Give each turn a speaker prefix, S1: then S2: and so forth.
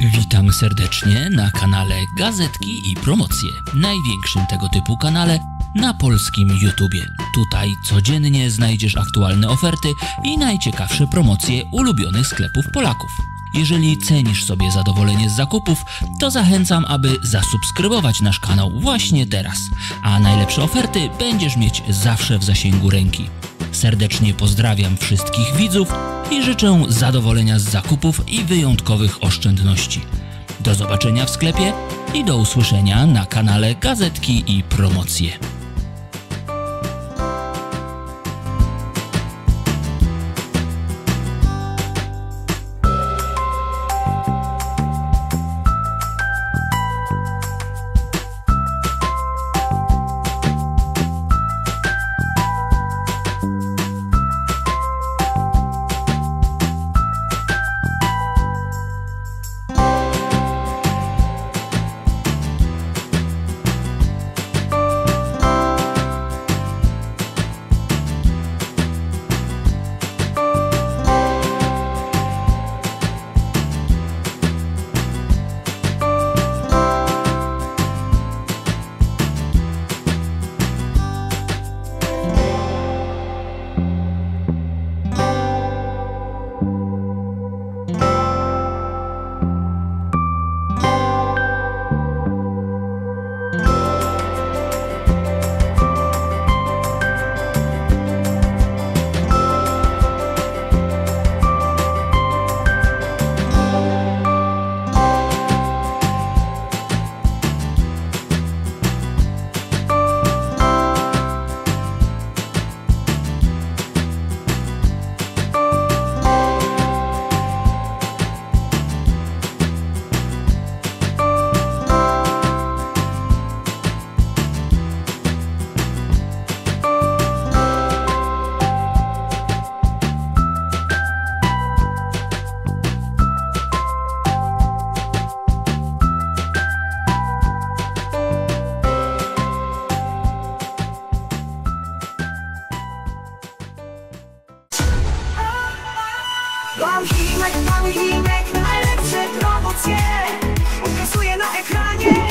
S1: Witam serdecznie na kanale Gazetki i Promocje, największym tego typu kanale na polskim YouTubie. Tutaj codziennie znajdziesz aktualne oferty i najciekawsze promocje ulubionych sklepów Polaków. Jeżeli cenisz sobie zadowolenie z zakupów, to zachęcam, aby zasubskrybować nasz kanał właśnie teraz, a najlepsze oferty będziesz mieć zawsze w zasięgu ręki. Serdecznie pozdrawiam wszystkich widzów i życzę zadowolenia z zakupów i wyjątkowych oszczędności. Do zobaczenia w sklepie i do usłyszenia na kanale Gazetki i Promocje.
S2: Mam Himek, najlepsze promocje pokazuję na ekranie.